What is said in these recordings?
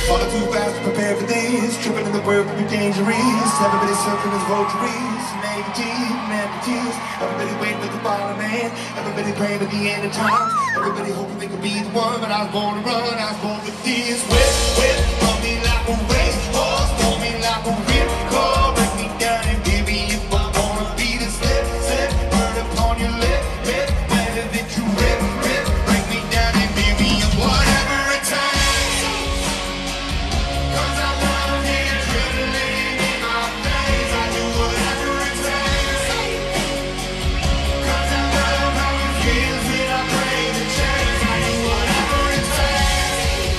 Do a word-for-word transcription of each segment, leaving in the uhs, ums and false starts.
Falling too fast to prepare for this. Tripping in the world can be dangerous. Everybody surfing as vultures. Negative, amputees. Everybody waiting for the bottom man. Everybody praying at the end of time. Everybody hoping they could be the one. But I was born to run, I was born for this. Whip, whip, run me like a racehorse. Pull me like a ripcord. Break me down and baby, if I wanna be the slip, slip. Burn upon your lip, lip. Whether that you rip, rip. Break me down and baby, and whatever it takes. Cause I love the adrenaline in my veins. I do whatever it takes. Cause I love how it feels when I break the chains. I do whatever it takes.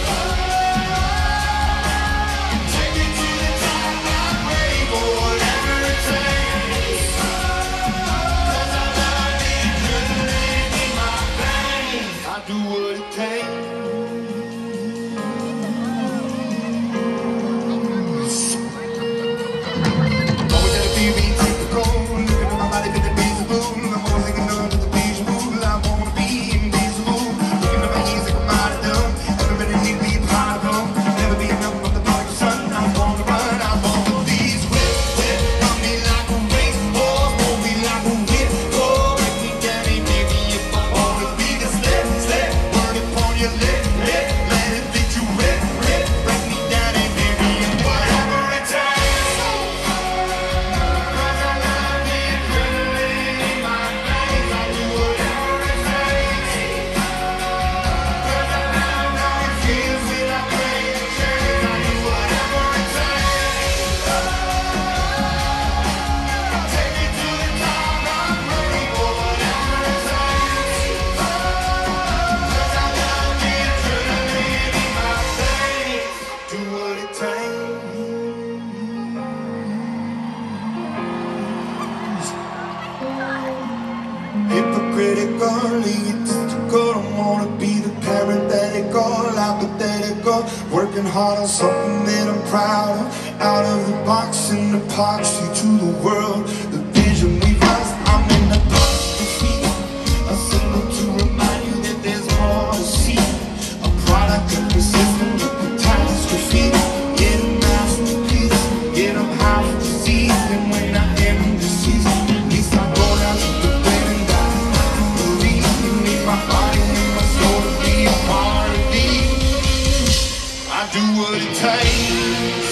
Take me to the top, I'm ready for whatever it takes. Cause I love the adrenaline in my veins. I do what it takes. Always had a fear being typical. Looking at my body, feeling visible. I'm always hanging on to the visual. I wanna be invisible. Looking at my ears like I'm out of dumb. Everybody need me a part of them. Never be enough of the prodigal son. I was born to run, I was born for these. Whip, whip, run me like a racehorse. Pull me like a whipcord. Break me down, ain't baby, if I wanna be the slip, slip. Word upon your lip, lip. Let it fit you rip, rip. Break me down, ain't baby, and whatever it takes. Cause I love the adrenaline in my veins. I do whatever it takes. Cause I love how it feels when I break the chains. I do whatever it takes. Take me to the top, I'm ready for whatever it takes. Cause I love the adrenaline in my veins. Do what it takes. Hypocritical, egotistical. I wanna be the parenthetical, hypothetical. Working hard on something that I'm proud of. Out of the box, an epoxy to the world. The vision we've lost, I'm in the apostrophe. A symbol to remind you that there's more to see. A product of the system of catastrophe. Get a masterpiece, get them half diseased. And when I am deceased, at least I go down to the bed and die. Believe you need my body and my soul to be a part of these. I do what it takes.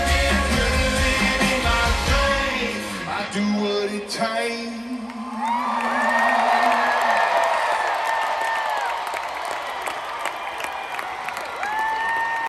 Do what it takes.